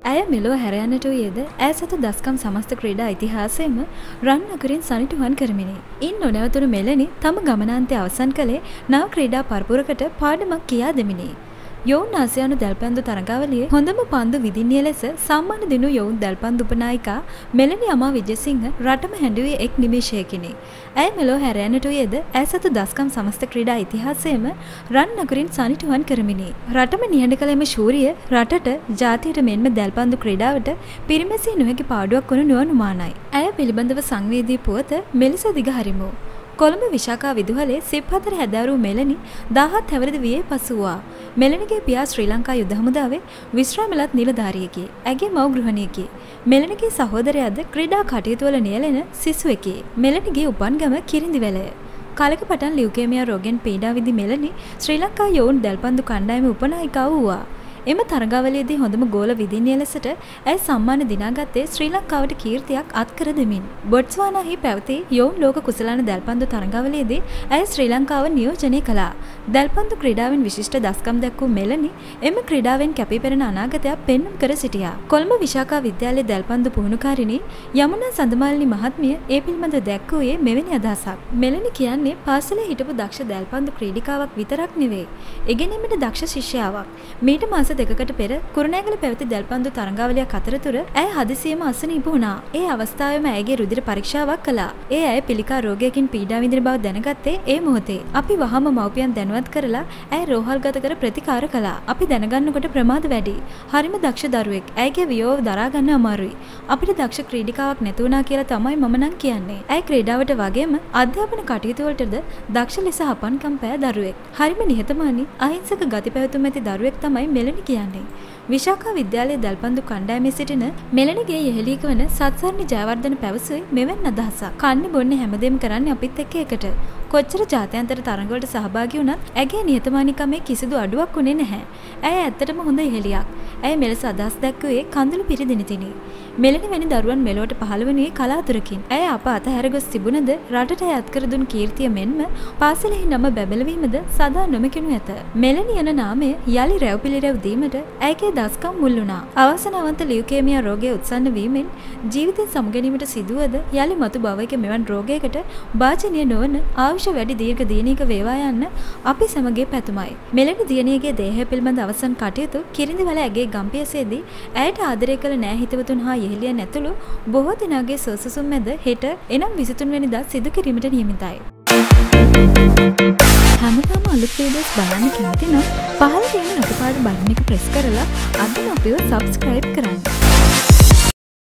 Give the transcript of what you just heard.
ඇය මෙලොව හැර යන්නට වූයේද ඈ සතු දස්කම් සමස්ත ක්‍රීඩා ඉතිහාසයේම රන් නගරින් සනිටුහන් කරමිනි. ඉන් නොනැවතුණු මෙලනි තම ගමනාන්තය අවසන් කළේ නව ක්‍රීඩා පරපුරකට පාඩමක් කියා දෙමිනි. යොවුන් ආසියානු දැල්පන්දු තරඟාවලියේ හොඳම පන්දු විදින්නිය ලෙස සම්මාන දිනු යොවුන් දැල්පන්දු උපනායිකා මෙලනි අමා විජේසිංහ රටම හැඬුවේ එක් නිමේෂයකිනි. ඇය මෙලොව හැර යන්නට වූයේද ඈ සතු දස්කම් සමස්ත ක්‍රීඩා ඉතිහාසයේම රන් නගරින් සනිටුහන් කරමිනි. රටම නිහඬ කළ එම ශූරිය රටට ජාතියට මෙන්ම දැල්පන්දු ක්‍රීඩාවට පිරිමැසිය නොහැකි පාඩුවක් වනු නොඅනුමානයි. ඇය පිළිබඳව සංවේදී පුවත මෙලෙස දිගහරිමු. කොළඹ විශාඛා විදුහලේ සිප්හතර හැදෑරූ මෙලනි 17 හැවිරිදි වියේ පසු වූවා. මෙලනිගේ පියා ශ්‍රී ලංකා යුද හමුදාවේ විශ්‍රාමලත් නිලධාරියෙකි. ඇගේ මව් ගෘහණියකි. මෙලනිගේ සහෝදරයාද ක්‍රීඩා කටයුතු වල නියැලෙන සිසුවෙකි. මෙලනිගේ උපන්ගම කිරිඳිවැලය. කාලෙක පටන් ලියුකේමියා රෝගයෙන් පීඩා විඳි මෙලනි ශ්‍රී ලංකා යොවුන් දැල්පන්දු කණ්ඩායමේ උපනායිකාව වූවා. එම තරඟාවලියේදී හොඳම ගෝල විදින්නිය ලෙසට ඇය සම්මාන දිනාගත්තේ ශ්‍රී ලංකාවට කීර්තියක් අත්කර දෙමින්. බොට්ස්වානාහි පැවති යොවුන් ලෝක කුසලාන දැල්පන්දු තරඟාවලියේදී ඇය ශ්‍රී ලංකාව නියෝජනය කළා. දැල්පන්දු ක්‍රීඩාවෙන් විශිෂ්ට දස්කම් දැක්වූ මෙලනි එම ක්‍රීඩාවෙන් කැපී පෙනෙන අනාගතයක් පෙන්නුම් කර සිටියා. කොළඹ විශාඛා විද්‍යාලයේ දැල්පන්දු පුහුණුකාරිණී යමුනා සඳමාලිනි මහත්මිය ඒ පිළිබඳ දැක්වුවේ මෙවැනි අදහසක්. මෙලනි කියන්නේ පාසලේ හිටපු දක්ෂ දැල්පන්දු ක්‍රීඩිකාවක් විතරක් නෙවෙයි. ඉගෙනීමට දක්ෂ ශිෂ්‍යාවක්. මීට මාස දෙකකට පෙර කුරුණෑගල පැවති දැල්පන්දු තරඟාවලියක් අතරතුර ඇය හදිසියෙම අසනීප වුණා. ඒ අවස්ථාවේම ඇයගේ රුධිර පරීක්ෂාවක් කළා. ඒ ඇය පිළිකා රෝගයකින් පීඩා විඳින බව දැනගත්තේ ඒ මොහොතේ. අපි වහම මව්පියන් දැනුවත් කරලා ඇය රෝහල්ගත කර ප්‍රතිකාර කළා. අපි දැනගන්නකොට ප්‍රමාද වැඩි. හරිම දක්ෂ දරුවෙක්. ඇයගේ වියෝව දරා ගන්න අමාරුයි. අපිට දක්ෂ ක්‍රීඩිකාවක් නැති වුණා කියලා තමයි මම නම් කියන්නේ. ඇය ක්‍රීඩාවට වගේම අධ්‍යාපන කටයුතු වලටද දක්ෂ ලෙස හපන්කම් පෑ දරුවෙක්. හරිම නිහතමානී අහිංසක ගති පැවතුම් ඇති දරුවෙක් තමයි මෙලනි කියන්නේ. විශාඛා විද්‍යාලයේ දැල්පන්දු කණ්ඩායමේ සිටින මෙලනිගේ යෙහෙළියක වන සත්සර්ණි ජයවර්ධන පැවසුවේ මෙවැනි අදහසක්. කන්නේ බොන්නේ හැමදේම කරන්නේ අපිත් එක්ක එකට. කොච්චර ජාත්‍යන්තර තරඟවලට සහභාගී වුණත් ඇගේ නිහතමානීකමේ කිසිදු අඩුවක් උනේ නැහැ. ඇය ඇත්තටම හොඳ යෙහෙළියක්. ඇය මෙලෙස අදහස් දැක්වුවේ කඳුළු පිරිදිනිතිනි. මෙලනි වැනි දරුවන් මෙලොවට පහළ වුණේ කලාතුරකින්. ඇය අප අතහැර ගොස් තිබුණද රටට අයත් කර දුන් කීර්තිය මෙන්ම පාසලෙහි නම බැබළවීමද සදා නොමැකෙනු ඇත. මෙලනි යන නාමය යලි රැව් පිළිරැව් දීමට ඇයගේ දස්කම් මුල් වුණා. අවසනාවන්ත ලියුකේමියා රෝගය උත්සන්න වීමෙන් ජීවිතය සමුගැනීමට සිදුවද යලි මතු භවයක මෙවන් රෝගයකට භාජනීය නොවන ආයුෂ වැඩි දීර්ඝ දියණියක වේවා යන්න අපි සමගයේ පැතුමයි. මෙලනි දියණියගේ දේහය පිළිබඳ අවසන් කටයුතු කිරිඳිවැල ඇගේ ගම්පියසේදී ඇයට ආදරය කළ නෑ හිතවතුන් හා යෙහෙළියන් ඇතුළු බොහෝ දෙනාගේ සොසසුම් මැද හෙට එනම් 23 වෙනිදා සිදු කිරීමට නියමිතයි. හැමදාම අලුත් වීඩියෝස් බලන්න කැමති නම් පහළ තියෙන නොටිෆයිඩ් බටන් එක ප්‍රෙස් කරලා අදම අපිව සබ්ස්ක්‍රයිබ් කරන්න.